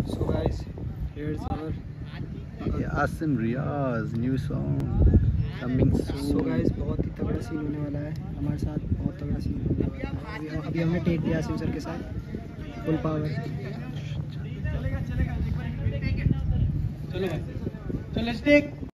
So guys, here's our asimriyaz new song coming soon. So guys, बहुत ही तगड़ा scene होने वाला है हमारे साथ, बहुत तगड़ा सीन होने वाला है। अभी हमने टेक दिया आसिम सर के साथ फुल पावर। चलो लेट्स टेक।